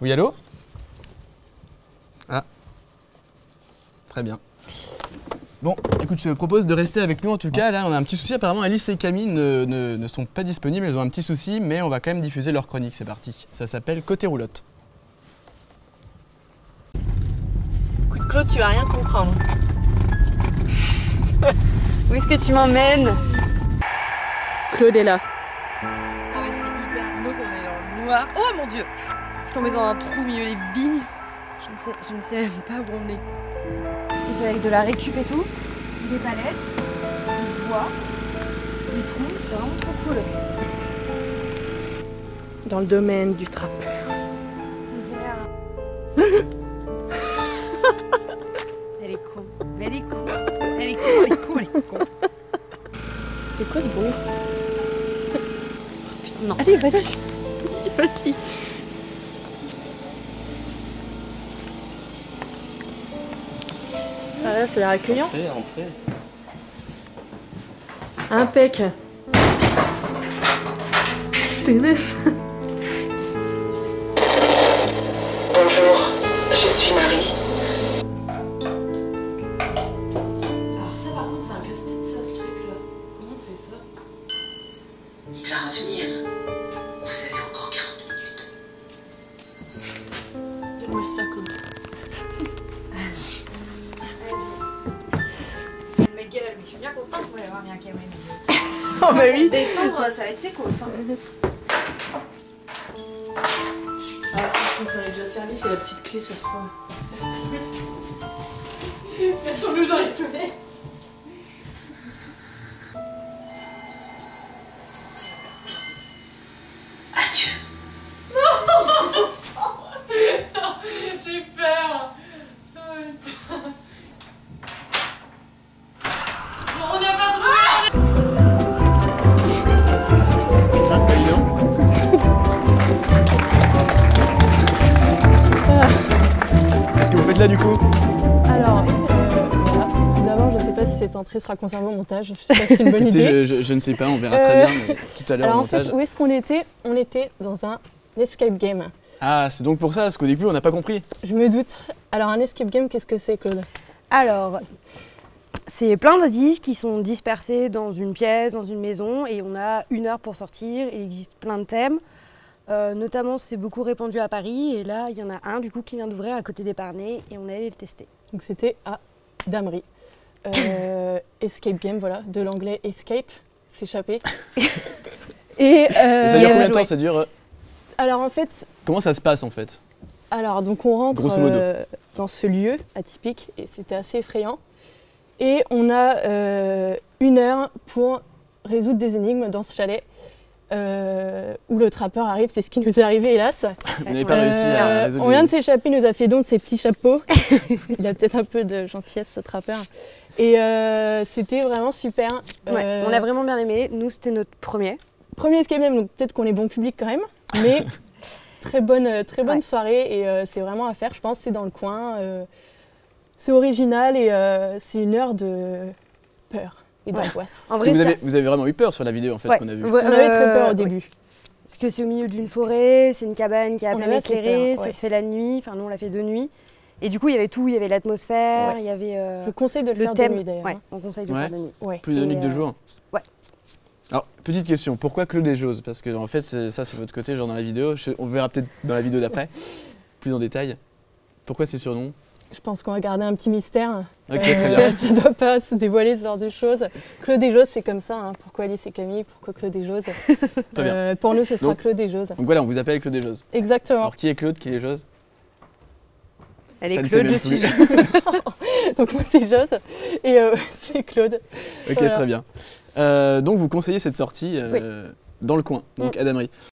Oui, allô? Ah. Très bien. Bon, écoute, je te propose de rester avec nous en tout cas. Là, on a un petit souci. Apparemment, Alice et Camille ne sont pas disponibles. Elles ont un petit souci, mais on va quand même diffuser leur chronique. C'est parti. Ça s'appelle Côté roulotte. Écoute, Claude, tu vas rien comprendre. Où est-ce que tu m'emmènes? Claude est là. Ah mais c'est hyper glauque, on est dans le noir. Oh mon dieu! Je suis tombée dans un trou au milieu des vignes. Je ne sais même pas où on est. C'est fait avec de la récup et tout. Des palettes, du bois, des troncs, c'est vraiment trop cool. Dans le domaine du trappeur. Elle est con. Mais elle est con. Elle est con, elle est con, elle est con. C'est quoi ce bruit? Putain, non. Allez, vas-y. Vas-y. Ah là, c'est l'air accueillant. Entrez. Impec. Bonjour, je suis Marie. Alors ça par contre c'est un casse-tête ça ce truc là. Comment on fait ça? Il va revenir. Vous avez encore 40 minutes. Donne-moi ça Claude. Ma gueule, mais je suis bien contente pour avoir bien quand même. Oh bah oui. Décembre, ça va être sécos. Ah je pense qu'on s'en est déjà servi, c'est la petite clé ça se trouve. Cachons-nous dans les toilettes. Adieu. J'ai peur. Oh, putain. Bon, on n'a pas trouvé. Ah, pas évident. Qu'est-ce que vous faites là du coup? Alors, voilà. Tout d'abord, je ne sais pas si cette entrée sera conservée au montage. Je ne sais pas si c'est une bonne idée. Écoutez, je ne sais pas, on verra très bien mais tout à l'heure au Alors en montage. fait, où est-ce qu'on était? On était dans un escape game. Ah, c'est donc pour ça, parce qu'au début on n'a pas compris. Je me doute. Alors un escape game, qu'est-ce que c'est, Claude? Alors, c'est plein d'indices qui sont dispersés dans une pièce, dans une maison, et on a 1 heure pour sortir. Il existe plein de thèmes. Notamment, c'est beaucoup répandu à Paris, et là, il y en a un du coup qui vient d'ouvrir à côté d'Épernay, et on est allé le tester. Donc c'était à Damery. Escape game, voilà, de l'anglais escape, s'échapper. Et Ça dure combien de temps ça dure? alors en fait, Comment ça se passe en fait? alors donc on rentre Grosso modo. dans ce lieu atypique et c'était assez effrayant. Et on a 1 heure pour résoudre des énigmes dans ce chalet où le trappeur arrive, c'est ce qui nous est arrivé hélas. Vous n'avez pas réussi à résoudre On vient de s'échapper, il nous a fait don de ses petits chapeaux. Il a peut-être un peu de gentillesse ce trappeur. Et c'était vraiment super. Ouais, on a vraiment bien aimé. Nous, c'était notre premier. Premier escape game, donc peut-être qu'on est bon public quand même. Mais très bonne Ouais. soirée et c'est vraiment à faire, je pense. C'est dans le coin. C'est original et c'est 1 heure de peur et Ouais. d'angoisse. En vrai, vous avez vraiment eu peur sur la vidéo en fait Ouais. qu'on a vue. On avait très peur au ouais. début. Parce que c'est au milieu d'une forêt, c'est une cabane qui est à On peine avait assez éclairée, peur, ouais. ça se fait la nuit, enfin nous on l'a fait de nuit. Et du coup il y avait tout, il y avait l'atmosphère, Ouais. il y avait Je conseille de le le faire thème. de nuit d'ailleurs. Ouais, on conseille de le Ouais. faire de nuit. Ouais. Plus de Et, nuit que de jour. ouais. Alors, petite question, pourquoi Claude et Jose? Parce que en fait, ça c'est votre côté, genre dans la vidéo. On verra peut-être dans la vidéo d'après, plus en détail. Pourquoi ces surnoms? Je pense qu'on va garder un petit mystère. Ok, très bien. Ça ne doit pas se dévoiler ce genre de choses. Claude et Jose, c'est comme ça. Hein. Pourquoi Alice et Camille? Pourquoi Claude et Jose? Très bien. Pour nous, ce sera Donc- Claude et Jose. Donc voilà, on vous appelle Claude et Jose. Exactement. Alors qui est Claude, qui est Jose? Elle Ça est ne sait Claude, même je suis plus. Donc moi, c'est Jose et c'est Claude. Ok, Voilà. très bien. Donc vous conseillez cette sortie dans le coin, donc à Damery.